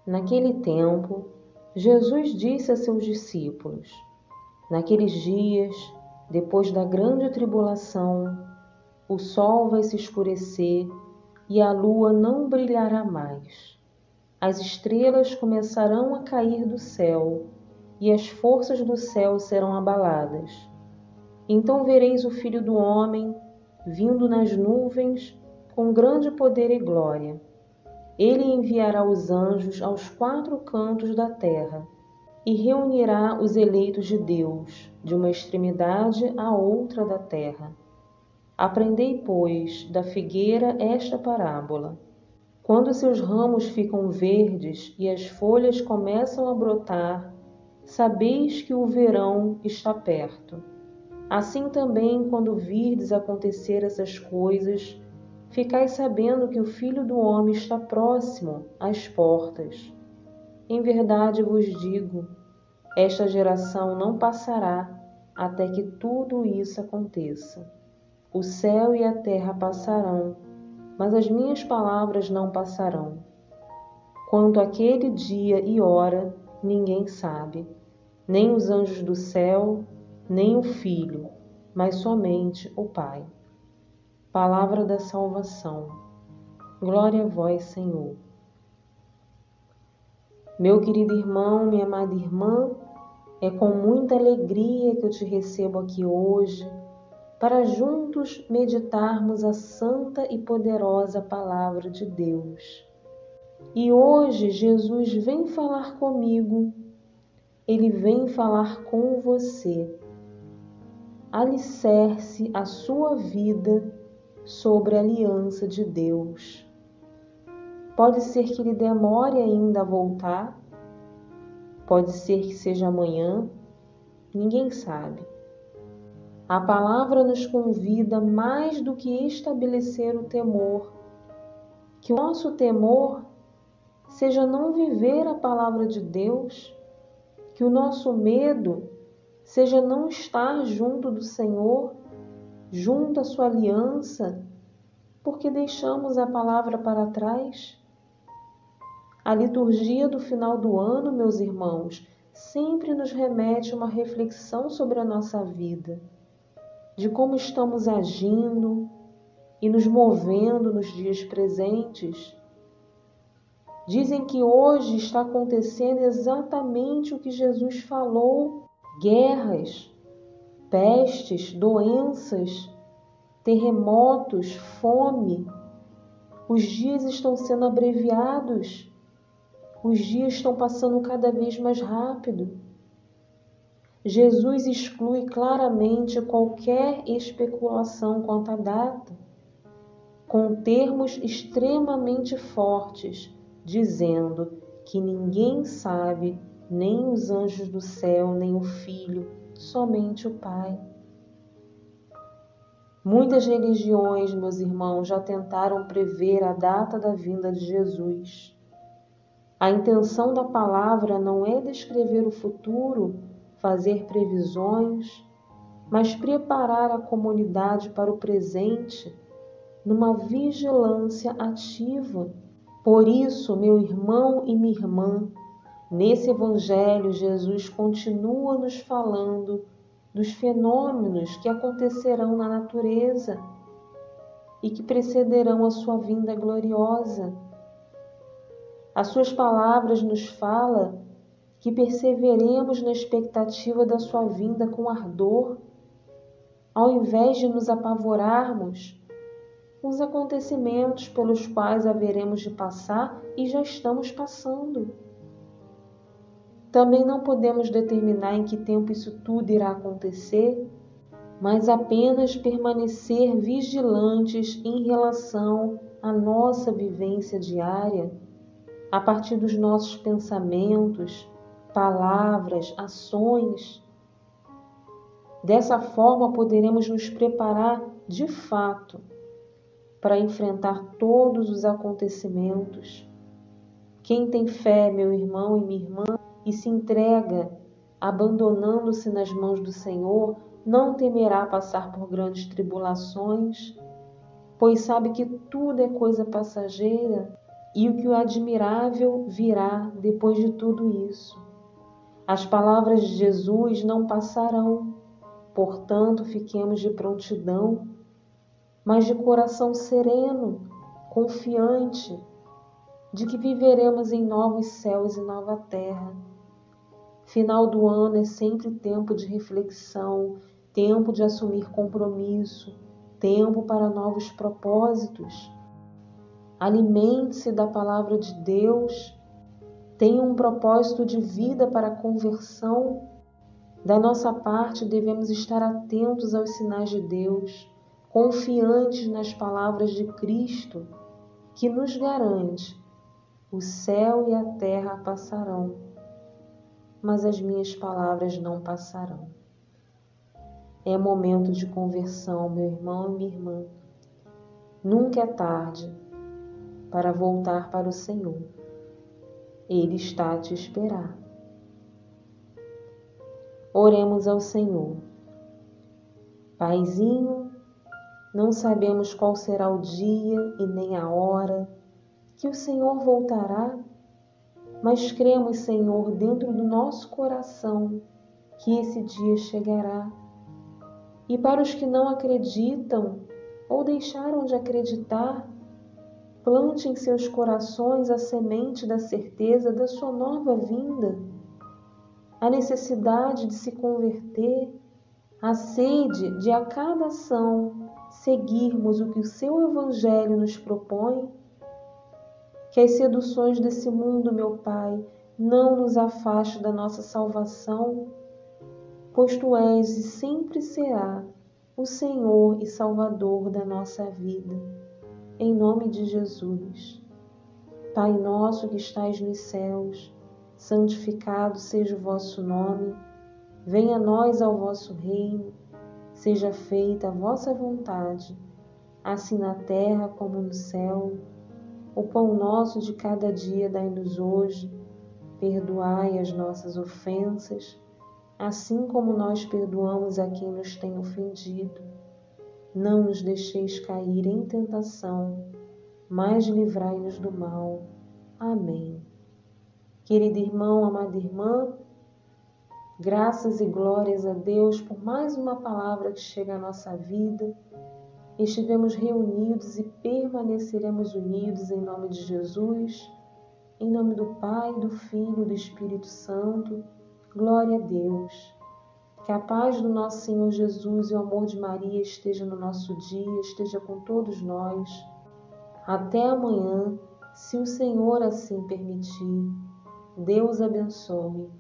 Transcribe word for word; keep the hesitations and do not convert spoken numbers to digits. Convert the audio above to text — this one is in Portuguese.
Naquele tempo, Jesus disse a seus discípulos: naqueles dias, depois da grande tribulação, o sol vai se escurecer e a lua não brilhará mais. As estrelas começarão a cair do céu e as forças do céu serão abaladas. Então vereis o Filho do Homem vindo nas nuvens com grande poder e glória. Ele enviará os anjos aos quatro cantos da terra e reunirá os eleitos de Deus, de uma extremidade à outra da terra. Aprendei, pois, da figueira esta parábola. Quando seus ramos ficam verdes e as folhas começam a brotar, sabeis que o verão está perto. Assim também, quando virdes acontecer essas coisas, ficais sabendo que o Filho do Homem está próximo às portas. Em verdade vos digo, esta geração não passará até que tudo isso aconteça. O céu e a terra passarão, mas as minhas palavras não passarão. Quanto àquele dia e hora, ninguém sabe, nem os anjos do céu, nem o Filho, mas somente o Pai. Palavra da salvação. Glória a vós, Senhor. Meu querido irmão, minha amada irmã, é com muita alegria que eu te recebo aqui hoje, para juntos meditarmos a santa e poderosa Palavra de Deus. E hoje Jesus vem falar comigo, Ele vem falar com você. Alicerce a sua vida sobre a aliança de Deus. Pode ser que Ele demore ainda a voltar, pode ser que seja amanhã, ninguém sabe. A palavra nos convida mais do que estabelecer o temor, que o nosso temor seja não viver a palavra de Deus, que o nosso medo seja não estar junto do Senhor, junto à sua aliança, porque deixamos a palavra para trás. A liturgia do final do ano, meus irmãos, sempre nos remete a uma reflexão sobre a nossa vida, de como estamos agindo e nos movendo nos dias presentes. Dizem que hoje está acontecendo exatamente o que Jesus falou: guerras, pestes, doenças, terremotos, fome. Os dias estão sendo abreviados, os dias estão passando cada vez mais rápido. Jesus exclui claramente qualquer especulação quanto à data, com termos extremamente fortes, dizendo que ninguém sabe, nem os anjos do céu, nem o Filho, somente o Pai. Muitas religiões, meus irmãos, já tentaram prever a data da vinda de Jesus. A intenção da palavra não é descrever o futuro, fazer previsões, mas preparar a comunidade para o presente numa vigilância ativa. Por isso, meu irmão e minha irmã, nesse Evangelho, Jesus continua nos falando dos fenômenos que acontecerão na natureza e que precederão a sua vinda gloriosa. As suas palavras nos falam que perseveremos na expectativa da sua vinda com ardor, ao invés de nos apavorarmos com os acontecimentos pelos quais haveremos de passar e já estamos passando. Também não podemos determinar em que tempo isso tudo irá acontecer, mas apenas permanecer vigilantes em relação à nossa vivência diária, a partir dos nossos pensamentos, palavras, ações. Dessa forma, poderemos nos preparar de fato para enfrentar todos os acontecimentos. Quem tem fé, meu irmão e minha irmã, e se entrega, abandonando-se nas mãos do Senhor, não temerá passar por grandes tribulações, pois sabe que tudo é coisa passageira e o que o admirável virá depois de tudo isso. As palavras de Jesus não passarão, portanto, fiquemos de prontidão, mas de coração sereno, confiante, de que viveremos em novos céus e nova terra. Final do ano é sempre tempo de reflexão, tempo de assumir compromisso, tempo para novos propósitos. Alimente-se da palavra de Deus, tenha um propósito de vida para a conversão. Da nossa parte, devemos estar atentos aos sinais de Deus, confiantes nas palavras de Cristo, que nos garante: o céu e a terra passarão, mas as minhas palavras não passarão. É momento de conversão, meu irmão e minha irmã. Nunca é tarde para voltar para o Senhor. Ele está a te esperar. Oremos ao Senhor. Paizinho, não sabemos qual será o dia e nem a hora que o Senhor voltará, mas cremos, Senhor, dentro do nosso coração que esse dia chegará. E para os que não acreditam ou deixaram de acreditar, plante em seus corações a semente da certeza da sua nova vinda, a necessidade de se converter, a sede de a cada ação seguirmos o que o seu Evangelho nos propõe. Que as seduções desse mundo, meu Pai, não nos afaste da nossa salvação, pois Tu és e sempre será o Senhor e Salvador da nossa vida. Em nome de Jesus. Pai nosso que estais nos céus, santificado seja o vosso nome. Venha a nós ao vosso reino. Seja feita a vossa vontade, assim na terra como no céu. O pão nosso de cada dia dai-nos hoje. Perdoai as nossas ofensas, assim como nós perdoamos a quem nos tem ofendido. Não nos deixeis cair em tentação, mas livrai-nos do mal. Amém. Querido irmão, amada irmã, graças e glórias a Deus por mais uma palavra que chega à nossa vida. Estivemos reunidos e permaneceremos unidos em nome de Jesus, em nome do Pai, do Filho e do Espírito Santo. Glória a Deus. Que a paz do nosso Senhor Jesus e o amor de Maria esteja no nosso dia, esteja com todos nós. Até amanhã, se o Senhor assim permitir. Deus abençoe.